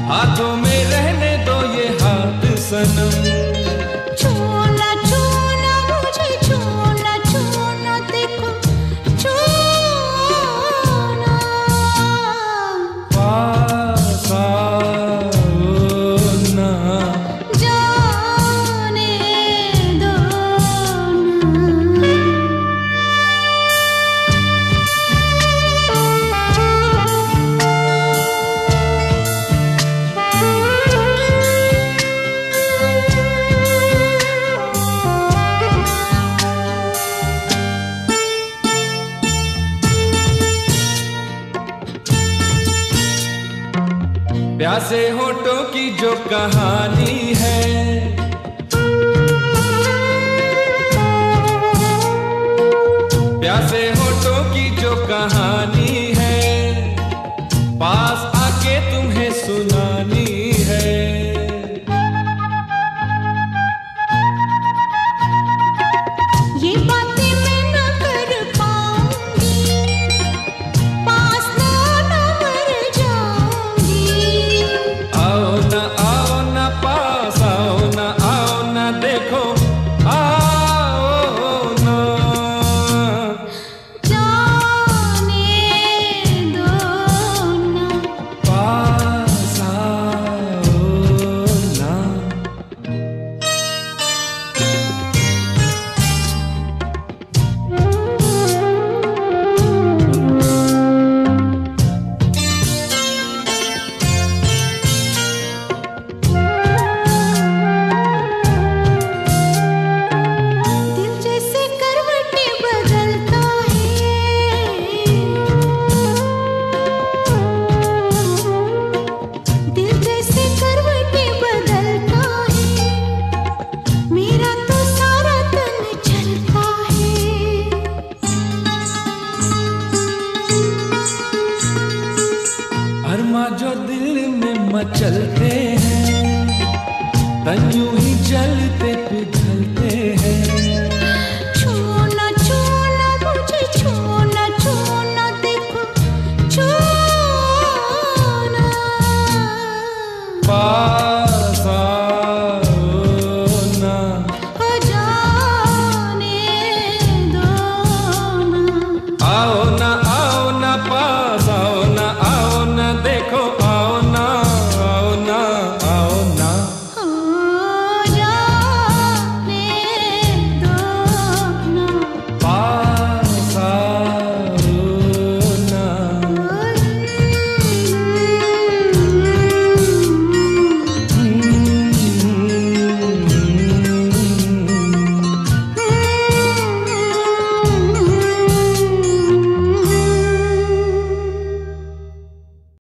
हाथों में रहने दो ये हाथ सनम। छूना छूना मुझे छूना छूना देखो छूना। पास आओ ना, जाने दो ना। प्यासे होठों की जो कहानी है, प्यासे होठों की जो कहानी है, पास आके तुम्हें सुनानी है। ये बातें मैं न कर पाऊंगी, पास ना मर जाऊंगी। आओ ना पास आओ ना देखो आओ ना। जाने दो ना। पास आओ ना। दिल जैसे करवटें बदलता है, दिल जैसे करवटें बदलता है, मेरा तो सारा तन चलता है। अरमा जो दिल में मचलते हैं, तन यूं ही जलते पिघलते